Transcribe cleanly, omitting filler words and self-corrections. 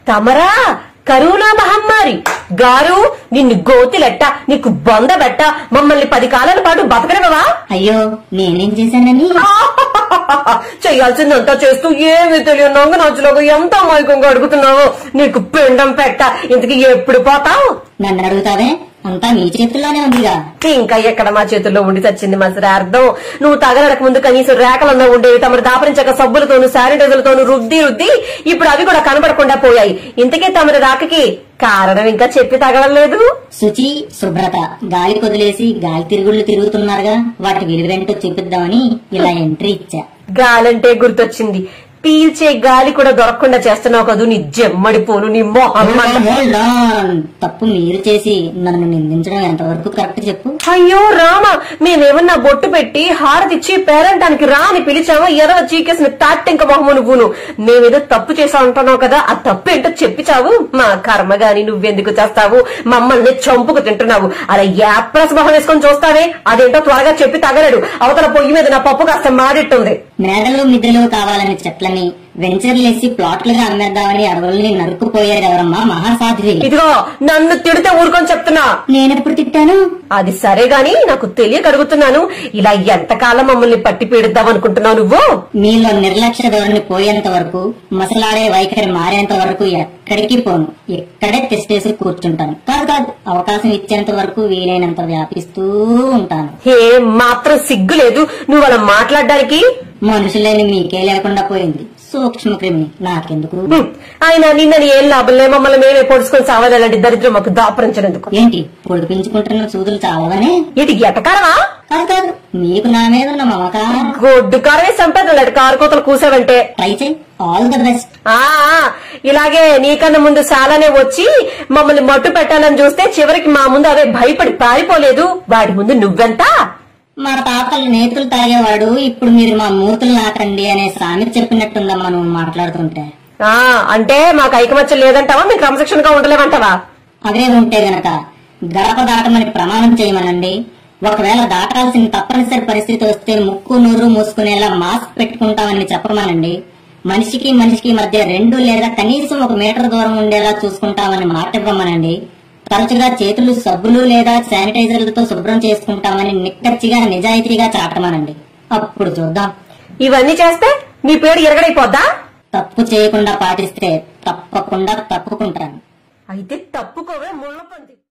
తమరా corona మహమ్మారి గారు నిన్ను గోతిలెట్ట నీకు బొందబెట్ట మమ్మల్ని 10 కాలాల పాటు బతకనివ్వవా? అయ్యో నేనేం చేశానని చెయ్యాల్సిందంతా చేస్తూ ఏమి తెలియదు నంగనాచులోగా ఎంత అమాయకంగా అడుగుతున్నావు. నీకు పిండం పెట్ట ఇంతకీ ఎప్పుడు పోతావు? నన్ను అడుగుతావే, అంతా మీ చేతుల్లోనే ఉందిగా. ఇంకా ఎక్కడ మా చేతుల్లో ఉండి చచ్చింది మసరార్థం. నువ్వు తగలడక ముందు కనీసం రేఖలన్నా ఉండేవి. తమరు దాపరించక సబ్బులతోనూ శానిటైజర్లతోనూ రుద్ది ఇప్పుడు అవి కూడా కనబడకుండా పోయాయి. ఇంతకే తమరి రాకకి కారణం ఇంకా చెప్పి తగలలేదు. శుచి, శుభ్రత గాలి కొదిలేసి గాలి తిరుగుళ్ళు తిరుగుతున్నారుగా, వాటి విలువేంటో చూపిద్దామని ఇలా ఎంట్రీ ఇచ్చా. గాలంటే గుర్తొచ్చింది. పీల్చే గాలి కూడా దొరకకుండా చేస్తున్నావు కదూ నీ జమ్మడిపోను నీ మొహం. తప్పు మీరు చేసి నన్ను నిందించడం ఎంతవరకు కరెక్ట్ చెప్పు. అయ్యో రామా, మేమేమన్నా బొట్టు పెట్టి హారతిచ్చి పేరంటానికి రా అని పిలిచావా? ఎర్ర చీకేసిన తాటింక మొహము నువ్వును. మేమేదో తప్పు చేసా అంటున్నావు కదా, ఆ తప్పు ఏంటో చెప్పిచావు. మా కర్మ గాని నువ్వెందుకు చేస్తావు? మమ్మల్ని చంపుకు తింటున్నావు. అలా యాప్రస్ మొహం వేసుకొని చూస్తావే, అదేంటో త్వరగా చెప్పి తగలడు. అవతల పొయ్యి మీద నా పప్పు కాస్త మాడిట్టుంది. మేడలు మిద్దెలు కావాలని చెట్లని వెంచర్లేసి ప్లాట్లుగా అమ్మేద్దామని అడవుల్ని నరుక్కుపోయారు ఎవరమ్మా మహాసాధ్వి. ఇదిగో నన్ను తిడితే ఊరుకొని చెప్తున్నా. నేనెప్పుడు తిట్టాను? అది సరే గాని నాకు తెలియక అడుగుతున్నాను. ఇలా ఎంతకాలం మమ్మల్ని పట్టి పీడిద్దాం అనుకుంటున్నావు నువ్వు? మీలో నిర్లక్ష్య ధోరణి పోయేంత వరకు, మసలాడే వైఖరి మారేంత వరకు ఎక్కడికి పోను. ఇక్కడే తెస్టేసి కూర్చుంటాను. కాదు అవకాశం ఇచ్చేంత వరకు వీలైనంత వ్యాపిస్తూ ఉంటాను. ఏ మాత్రం సిగ్గు లేదు నువ్వు అలా మాట్లాడడానికి? మనుషులేని మీకే లేకుండా పోయింది. సూక్ష్మ క్రిమి నాకెందుకు? ఆయన నిన్నని ఏం లాభంలే, మమ్మల్ని మేమే పొడుచుకొని సావాలంటే దరిద్రం మాకు దాపరించినందుకు. ఏంటి పొడిపించుకుంటున్న సూదులు చావగానే? ఇటు ఎటకారమా? కాదు నీకు నా మీద ఉన్న మమకారం. గొడ్డు కారమే సంపేదలట కారు కోతలు కూసావంటే. ట్రై చేయి, ఆల్ ద బెస్ట్. ఇలాగే నీకన్నా ముందు చాలానే వచ్చి మమ్మల్ని మట్టు పెట్టాలని చూస్తే చివరికి మా ముందు అవే భయపడి పారిపోలేదు. వాడి ముందు నువ్వెంత? మా తాతలు నేతులు తాగేవాడు, ఇప్పుడు మీరు మా మూతులు నాకండి అనే సామెత చెప్పినట్టుందమ్మా నువ్వు మాట్లాడుతుంటే. అంటే మాకు ఐకమత్యం లేదంటావా? మీకు క్రమశిక్షణగా ఉండలేమంటావా? అదే ఉంటే గనక గడప దాటమని ప్రమాణం చేయమనండి. ఒకవేళ దాటాల్సిన తప్పనిసరి పరిస్థితి వస్తే ముక్కు నూరు మూసుకునేలా మాస్క్ పెట్టుకుంటామని చెప్పమనండి. మనిషికి మనిషికి మధ్య 2 లేదా కనీసం 1 మీటర్ దూరం ఉండేలా చూసుకుంటామని మాట ఇవ్వమనండి. తరచుగా చేతులు సబ్బులు లేదా శానిటైజర్లతో శుభ్రం చేసుకుంటామని నిక్కచ్చిగా నిజాయితీగా చాటమనండి. అప్పుడు చూద్దాం. ఇవన్నీ చేస్తే నీ పేరు ఎరగడైపోద్దా? తప్పు చేయకుండా పాటిస్తే తప్పకుండా తప్పుకుంటాను. అయితే తప్పుకోవే ముళ్ళ పంది.